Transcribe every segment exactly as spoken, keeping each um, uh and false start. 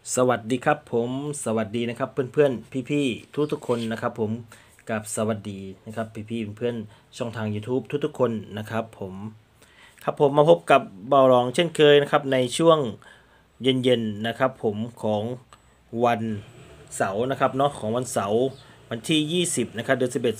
สวัสดีครับผมสวัสดีนะครับเพื่อนๆพี่ๆทุกๆคนนะครับผมกับสวัสดีนะครับพี่ๆเพื่อนๆช่องทาง YouTube ทุกๆคนนะครับผมครับผมมาพบกับเบาหลองเช่นเคยนะครับในช่วงเย็นๆนะครับผมของวันเสาร์นะครับเนาะของวันเสาร์วันที่ยี่สิบนะครับเดือนสิบเอ็ด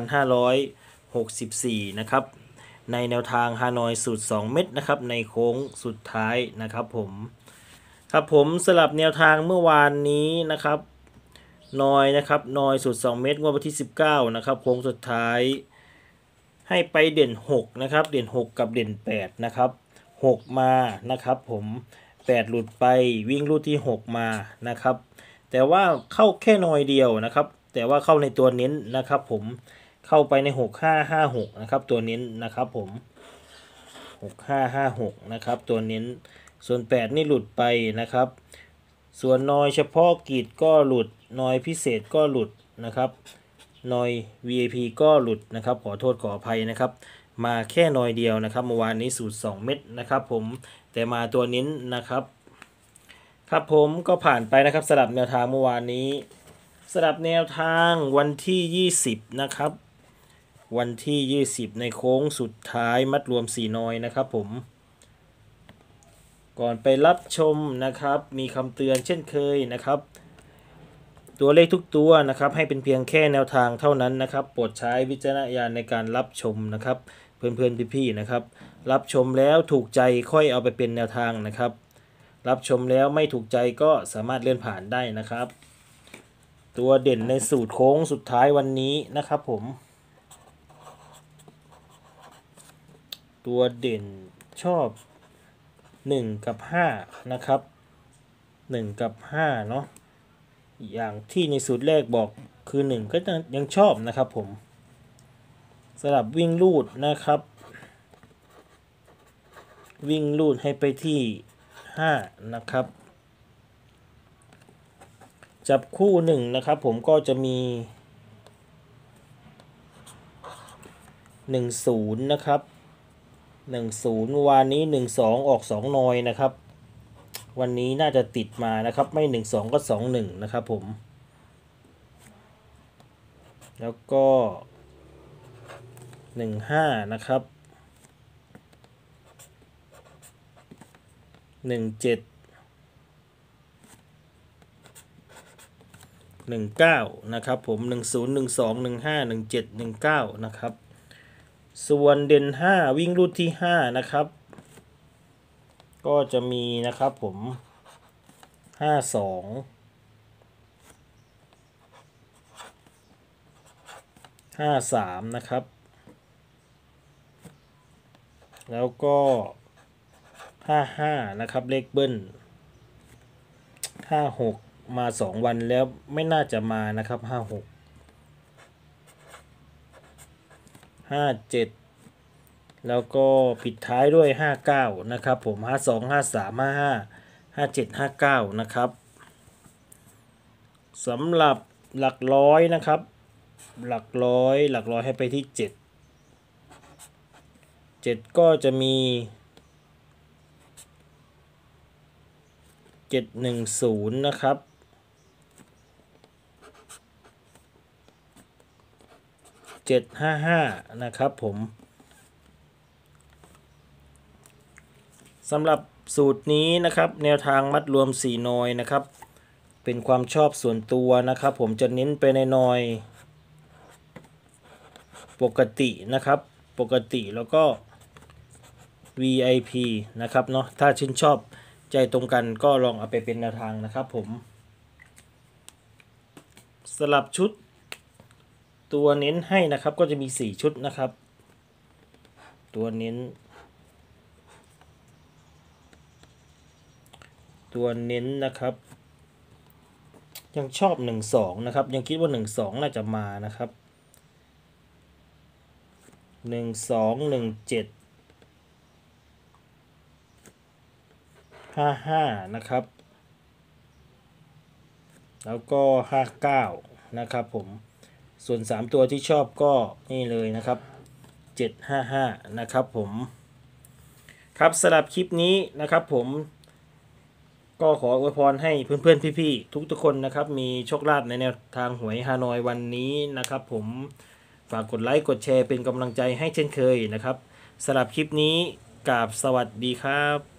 สองพันห้าร้อยหกสิบสี่นะครับในแนวทางฮานอยสูตรสองเม็ดนะครับในโค้งสุดท้ายนะครับผมครับผมสลับแนวทางเมื่อวานนี้นะครับนอยนะครับนอยสูตรสองเม็ดงวดวันที่สิบเก้านะครับโค้งสุดท้ายให้ไปเด่นหกนะครับเด่นหกกับเด่นแปดนะครับหกมานะครับผมแปดหลุดไปวิ่งลูดที่หกมานะครับแต่ว่าเข้าแค่นอยเดียวนะครับแต่ว่าเข้าในตัวเน้นนะครับผมเข้าไปในหกห้าห้าหกนะครับตัวเน้นนะครับผมหกห้าห้าหกนะครับตัวเน้นส่วนแปดนี่หลุดไปนะครับส่วนนอยเฉพาะกิจก็หลุดนอยพิเศษก็หลุดนะครับนอย วี ไอ พี ก็หลุดนะครับขอโทษขออภัยนะครับมาแค่นอยเดียวนะครับเมื่อวานนี้สูตรสองเม็ดนะครับผมแต่มาตัวเน้นนะครับครับผมก็ผ่านไปนะครับสลับแนวทางเมื่อวานนี้สลับแนวทางวันที่ยี่สิบนะครับวันที่ยี่สิบในโค้งสุดท้ายมัดรวมสี่นอยนะครับผมก่อนไปรับชมนะครับมีคำเตือนเช่นเคยนะครับตัวเลขทุกตัวนะครับให้เป็นเพียงแค่แนวทางเท่านั้นนะครับโปรดใช้วิจารณญาณในการรับชมนะครับเพื่อนๆพี่ๆนะครับรับชมแล้วถูกใจค่อยเอาไปเป็นแนวทางนะครับรับชมแล้วไม่ถูกใจก็สามารถเลื่อนผ่านได้นะครับตัวเด่นในสูตรโค้งสุดท้ายวันนี้นะครับผมตัวเด่นชอบหนึ่งกับห้านะครับหนึ่งกับห้าเนาะอย่างที่ในสูตรแรกบอกคือหนึ่งก็ยังชอบนะครับผมสำหรับวิ่งลูดนะครับวิ่งลูดให้ไปที่ห้านะครับจับคู่หนึ่งนะครับผมก็จะมีหนึ่งศูนย์นะครับหนึ่งศูนย์วานนี้หนึ่งสองออกสองนอยนะครับวันนี้น่าจะติดมานะครับไม่หนึ่งสองก็สองหนึ่งนะครับผมแล้วก็หนึ่งห้านะครับหนึ่งเจ็ดหนึ่งเก้านะครับผมหนึ่งศูนย์หนึ่งสองหนึ่งห้าหนึ่งเจ็ดหนึ่งเก้านะครับส่วนเด่นห้าวิ่งรูดที่ห้านะครับก็จะมีนะครับผมห้าสองห้าสามนะครับแล้วก็ห้าห้านะครับเลขเบิ้ลห้าหกมาสองวันแล้วไม่น่าจะมานะครับห้าหกห้าเจ็ดแล้วก็ปิดท้ายด้วยห้าเก้านะครับผมห้าสองห้าสามห้าห้าห้าเจ็ดห้าเก้านะครับสำหรับหลักร้อยนะครับหลักร้อยหลักร้อยให้ไปที่เจ็ดเจ็ดก็จะมีเจ็ดหนึ่งศูนย์นะครับเจ็ดห้าห้านะครับผมสำหรับสูตรนี้นะครับแนวทางมัดรวมสี่นอยนะครับเป็นความชอบส่วนตัวนะครับผมจะเน้นไปในนอยปกตินะครับปกติแล้วก็ วี ไอ พี นะครับเนาะถ้าชื่นชอบใจตรงกันก็ลองเอาไปเป็นแนวทางนะครับผมสลับชุดตัวเน้นให้นะครับก็จะมีสี่ชุดนะครับตัวเน้นตัวเน้นนะครับยังชอบหนึ่งสองนะครับยังคิดว่าหนึ่งสองน่าจะมานะครับหนึ่งสองหนึ่งเจ็ดห้าห้านะครับแล้วก็ห้าเก้านะครับผมส่วนสามตัวที่ชอบก็นี่เลยนะครับเจ็ดห้าห้านะครับผมครับสำหรับคลิปนี้นะครับผมก็ขออวยพรให้เพื่อนๆพี่ๆทุกๆคนนะครับมีโชคลาภในแนวทางหวยฮานอยวันนี้นะครับผมฝากกดไลค์กดแชร์เป็นกำลังใจให้เช่นเคยนะครับสำหรับคลิปนี้กราบสวัสดีครับ